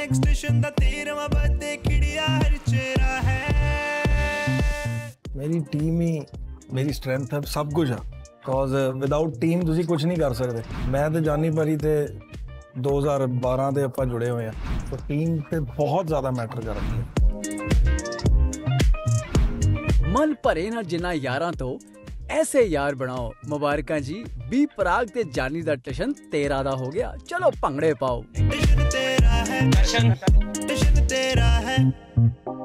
Station दा 13वां birthday Khidiya हर चेहरा है। मेरी टीम ही मेरी स्ट्रेंथ है, सब कुछ है। बिकॉज विदाउट टीम तुसी कुछ नहीं कर सकते। मैं तो जानी भारी ते 2012 ਦੇ ਆਪਾਂ जुड़े हुए हैं, तो टीम पे बहुत ज़्यादा मैटर करती है। मन भरे ना जिन्ना यारां तो ऐसे यार बनाओ। मुबारकां जी, बी पराग ते जानी दा टशन 13 दा हो गया। चलो भंगड़े पाओ। टशन तेरा है, टशन तेरा है।